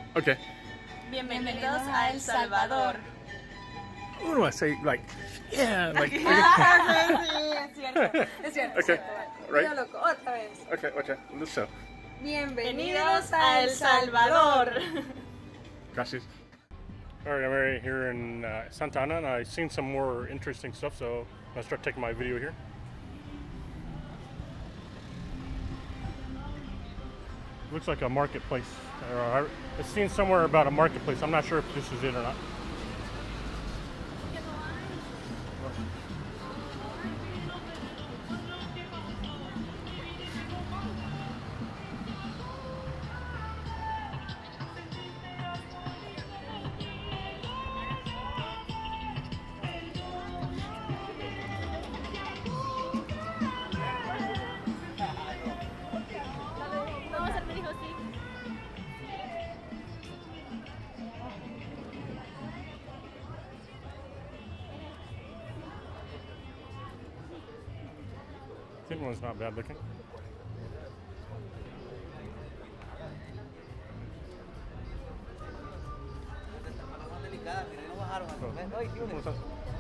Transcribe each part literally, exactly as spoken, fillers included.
Okay. Bienvenidos a El Salvador. What do I say? Like, yeah, like. Sí, es cierto, es cierto. Okay, es cierto. right? Yo loco, otra vez. Okay, okay, let's go. Bienvenidos a El Salvador. Gracias. All right, I'm right here in uh, Santa Ana, and I've seen some more interesting stuff, so I'm gonna start taking my video here. Looks like a marketplace. Uh, I've seen somewhere about a marketplace. I'm not sure if this is it or not. Thin one's not bad looking. Oh.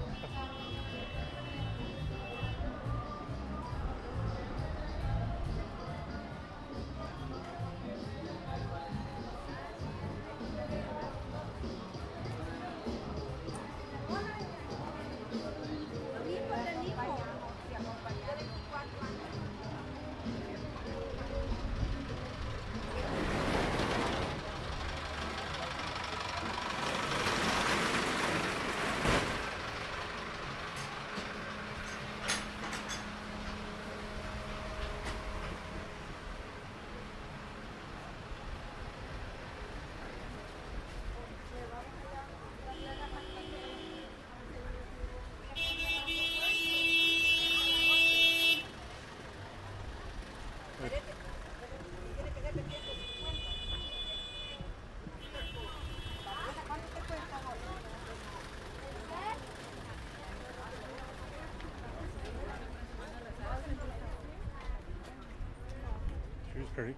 She was pretty.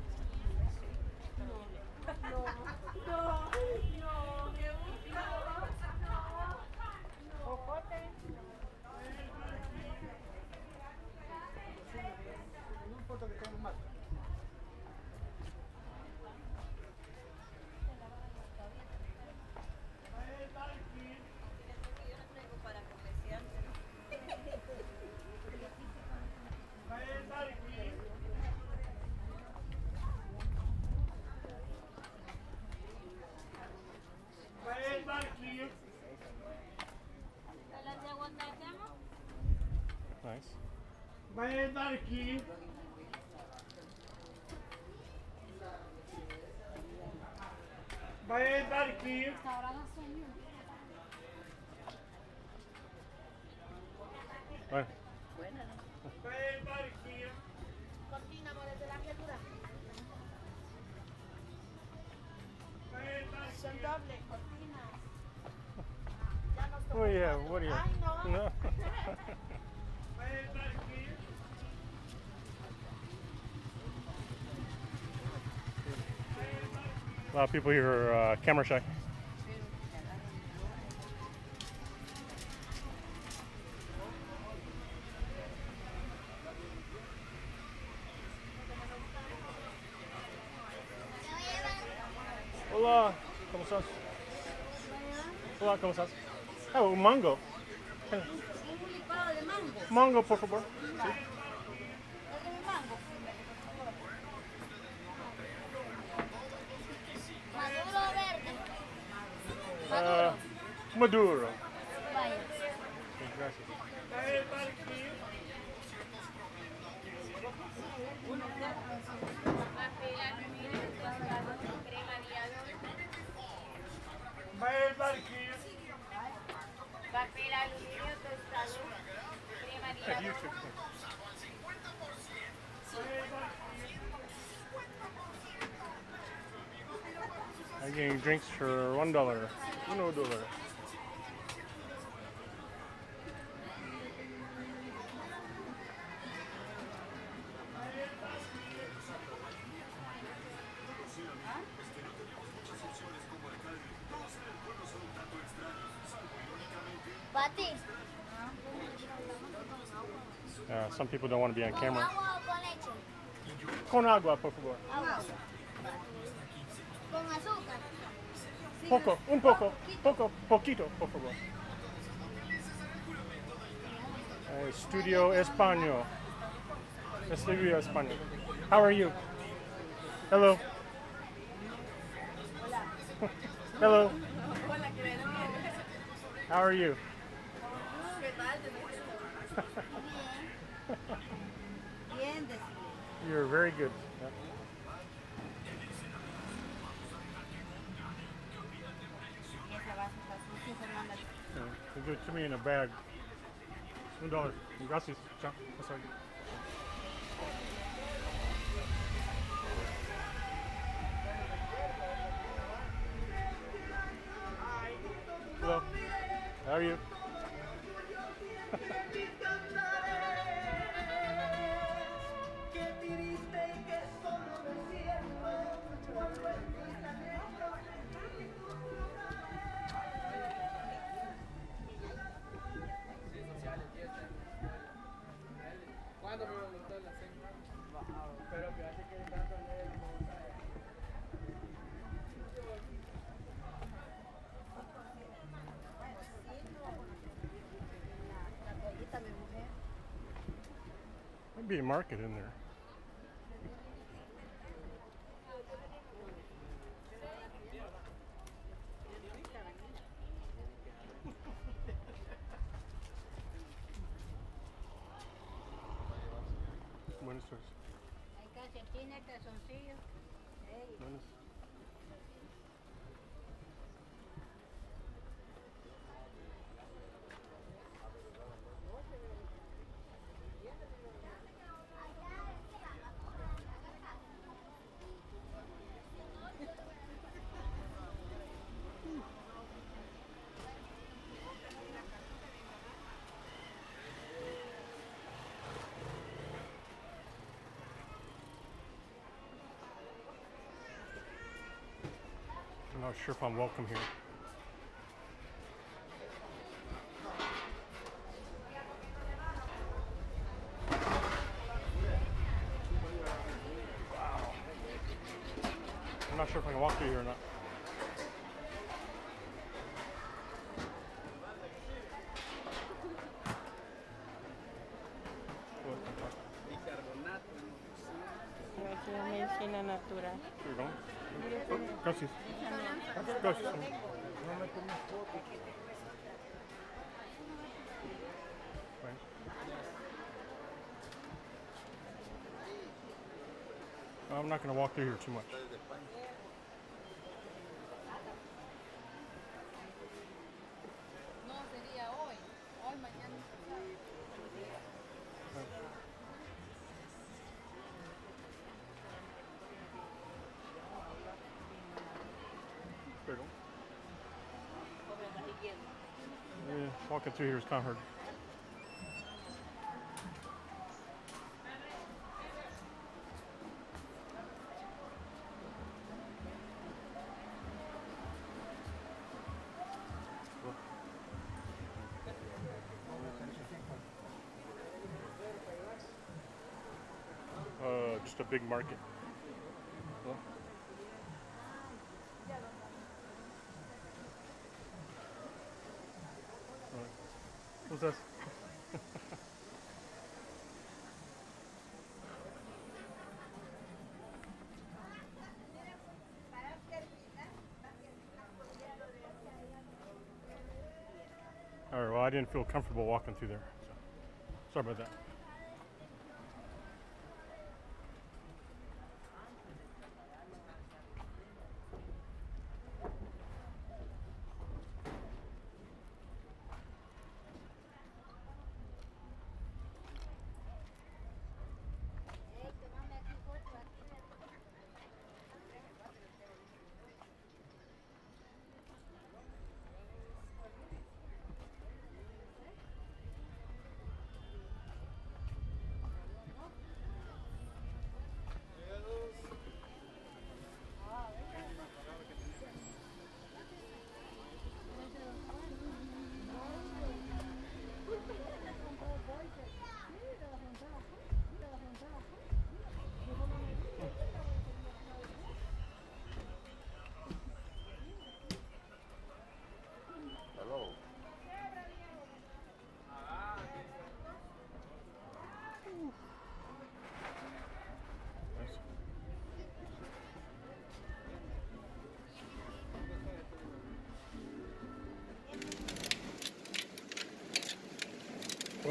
Nice. Vai entrar aqui. Vai entrar aqui. Right. Vai entrar aqui. Cortina, desde la criatura. Vai entrar aqui. Son dobles cortinas. Oh yeah, what do you? Ay, no. No. Vai entrar aqui. A lot of people here are uh, camera shy. Hola, ¿cómo estás? Hola, ¿cómo estás? Oh, un mango. Un licuado de mango. Mango, por favor. Sí. Mango. Maduro o verde. Uh, Maduro. Vaya. Sí, gracias. Vai entrar aqui. Vai entrar aqui. Papel aluminio tostado. Crema Hey, de YouTube. I'm getting drinks for one dollar. Uno dollar. ti. Uh, some people don't want to be on ¿Con camera. agua o con leche? Con agua, por favor. Agua. ¿Con azúcar? Poco, un poco, poco, poquito, por favor. Uh, Estudio Español. Estudio Español. How are you? Hello. Hello. How are you? Bien, decir. You're very good. Yeah. Yeah, you give it to me in a bag. Un dollar. Gracias. Chao. That's all. Hello. How are you? Might be a market in there. Buenas tardes. Hay calcetines, calzoncillos. Buenas. I'm not sure if I'm welcome here. Wow. I'm not sure if I can walk through here or not. Aquí es medicina natural. Here you go. Gracias. Gracias. Bueno. I'm not going to walk through here too much. No, sería hoy. Hoy, mañana. There you go. Yeah, walking through here is kind of hard. Uh, just a big market. Well, what's this? All right, well, I didn't feel comfortable walking through there. So. Sorry about that.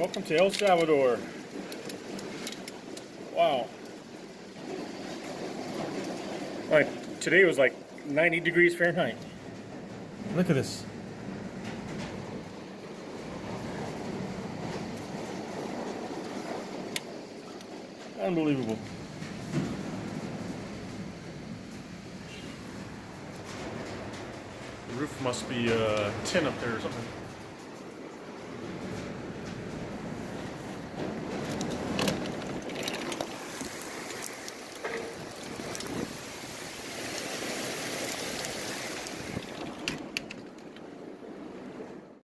Welcome to El Salvador. Wow. Like, today was like ninety degrees Fahrenheit. Look at this. Unbelievable. The roof must be uh, tin up there or something.